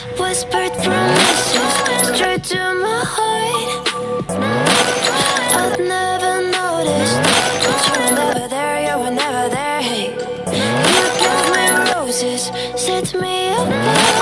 Whispered promises straight to my heart. I'd never noticed that you were never there, you were never there. Hey, you gave me roses, set me apart.